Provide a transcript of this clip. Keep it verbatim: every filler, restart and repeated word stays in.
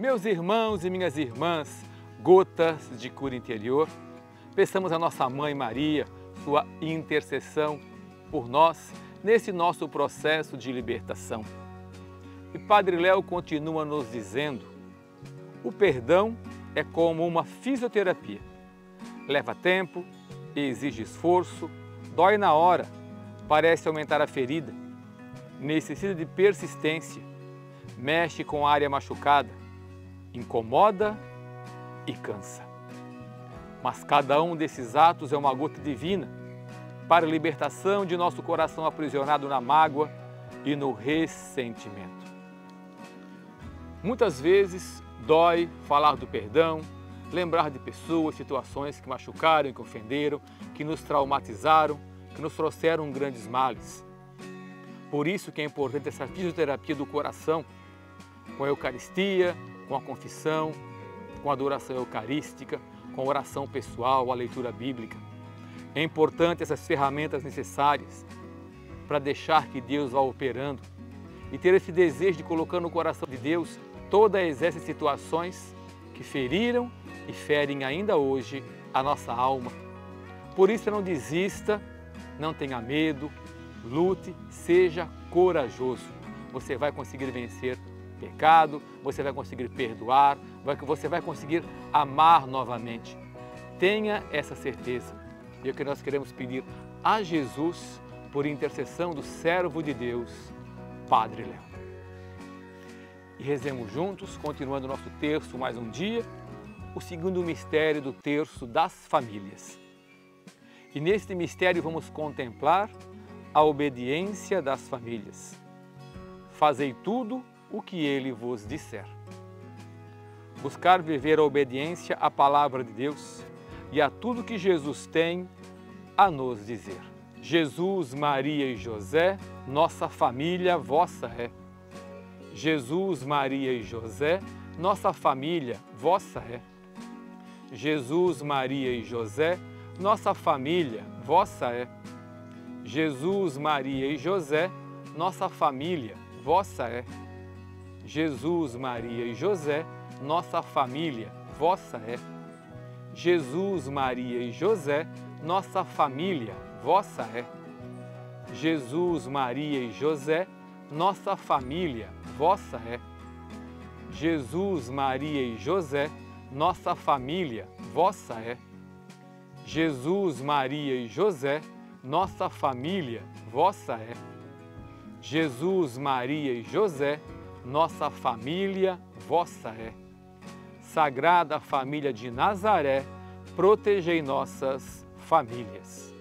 Meus irmãos e minhas irmãs, gotas de cura interior, peçamos a nossa Mãe Maria, sua intercessão por nós nesse nosso processo de libertação. E Padre Léo continua nos dizendo: o perdão é como uma fisioterapia. Leva tempo, exige esforço, dói na hora, parece aumentar a ferida, necessita de persistência, mexe com a área machucada, incomoda e cansa. Mas cada um desses atos é uma gota divina para a libertação de nosso coração aprisionado na mágoa e no ressentimento. Muitas vezes dói falar do perdão, lembrar de pessoas, situações que machucaram, que ofenderam, que nos traumatizaram, que nos trouxeram grandes males. Por isso que é importante essa fisioterapia do coração, com a Eucaristia, com a confissão, com a adoração eucarística, com a oração pessoal, a leitura bíblica. É importante essas ferramentas necessárias para deixar que Deus vá operando e ter esse desejo de colocar no coração de Deus todas essas situações que feriram e ferem ainda hoje a nossa alma. Por isso não desista, não tenha medo, lute, seja corajoso. Você vai conseguir vencer o pecado, você vai conseguir perdoar, você vai conseguir amar novamente. Tenha essa certeza. E é o que nós queremos pedir a Jesus por intercessão do servo de Deus, Padre Léo. E rezemos juntos, continuando o nosso terço mais um dia, o segundo mistério do terço das famílias. E neste mistério vamos contemplar a obediência das famílias. Fazei tudo o que ele vos disser. Buscar viver a obediência à palavra de Deus e a tudo que Jesus tem a nos dizer. Jesus, Maria e José, nossa família vossa é. Jesus, Maria e José, nossa família vossa é. Jesus, Maria e José, nossa família vossa é. Jesus, Maria e José, nossa família vossa é. Jesus, Maria e José, nossa família vossa é. Jesus, Maria e José, nossa família vossa é. Jesus, Maria e José, nossa família vossa é. Jesus, Maria e José, nossa família vossa é. Jesus, Maria e José, nossa família vossa é. Jesus, Maria e José, nossa família vossa é. Sagrada Família de Nazaré, protegei nossas famílias.